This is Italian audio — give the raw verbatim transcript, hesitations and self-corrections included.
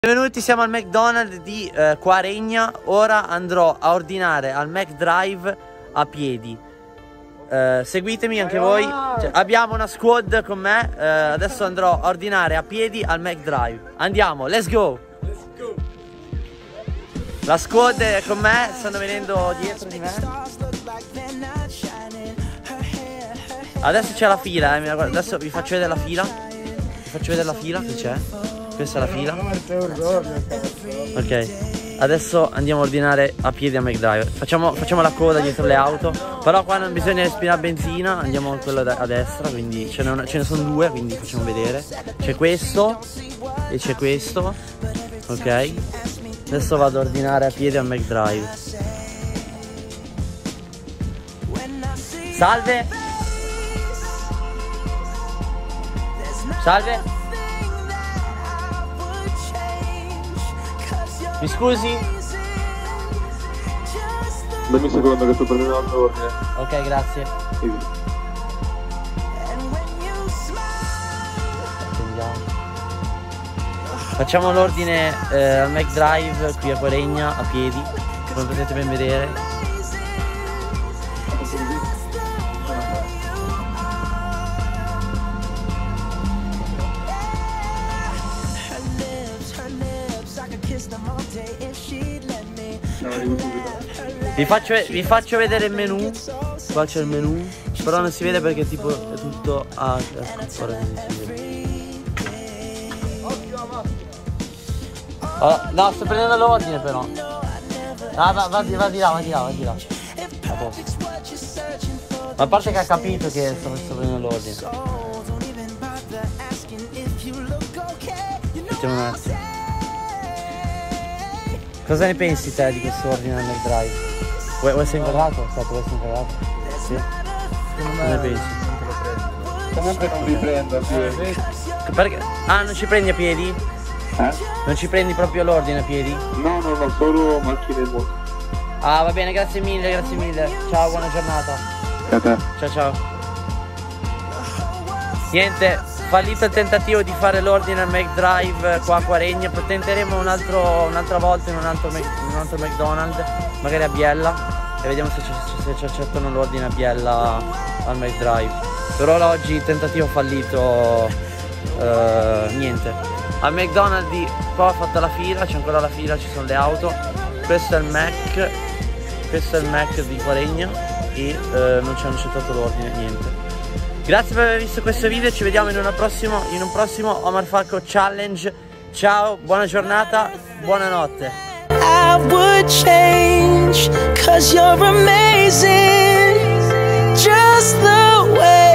Benvenuti, siamo al McDonald's di eh, Quaregna. Ora andrò a ordinare al McDrive a piedi. eh, Seguitemi anche voi, cioè, abbiamo una squad con me. eh, Adesso andrò a ordinare a piedi al McDrive. Andiamo, let's go. La squad è con me, stanno venendo dietro di me. Adesso c'è la fila, eh. Adesso vi faccio vedere la fila. Vi faccio vedere la fila che c'è. Questa è la fila. Ok, adesso andiamo a ordinare a piedi a McDrive. Facciamo, facciamo la coda dietro le auto. Però qua non bisogna respirare benzina. Andiamo a quello a destra, quindi ce ne, una, ce ne sono due, quindi facciamo vedere. C'è questo e c'è questo. Ok, adesso vado a ordinare a piedi a McDrive. Salve. Salve. Mi scusi? Dammi un secondo che sto prendendo un altro ordine. Ok, grazie. Sì. Facciamo l'ordine eh, al McDrive qui a Quaregna a piedi, come potete ben vedere. Vi faccio, vi faccio vedere il menu. Qua c'è il menu, però non si vede perché tipo è tutto a... Ecco, ora si vede. Oh, no, sto prendendo l'ordine però. Ah, va, va, va di là, va di là, va di là. A posto. Ma a parte che ha capito che sto, sto prendendo l'ordine. Aspettiamo un attimo. Cosa ne pensi te di questo ordine al McDrive? Vuoi, vuoi essere incarrato? Aspetta, vuoi essere incarrato? Sì? Cosa ne pensi? Comunque non vi prendo a piedi. Perché? Ah, non ci prendi a piedi? Eh? Non ci prendi proprio l'ordine a piedi? No, no, no, solo macchine e moto. Ah, va bene, grazie mille, grazie mille. Ciao, buona giornata. A te. Ciao, ciao. Niente, fallito il tentativo di fare l'ordine al McDrive qua a Quaregna. Tenteremo un altro, un'altra volta in un altro, in un altro McDonald's, magari a Biella, e vediamo se ci, se ci accettano l'ordine a Biella al McDrive. Per ora oggi il tentativo fallito. eh, Niente. Al McDonald's di qua ho fatto la fila, c'è ancora la fila, ci sono le auto. Questo è il Mac, questo è il Mac di Quaregna e eh, non ci hanno accettato l'ordine, niente. Grazie per aver visto questo video, ci vediamo in, una prossimo, in un prossimo Omar Falco Challenge. Ciao, buona giornata, buonanotte. I would change, 'cause you're amazing, just the way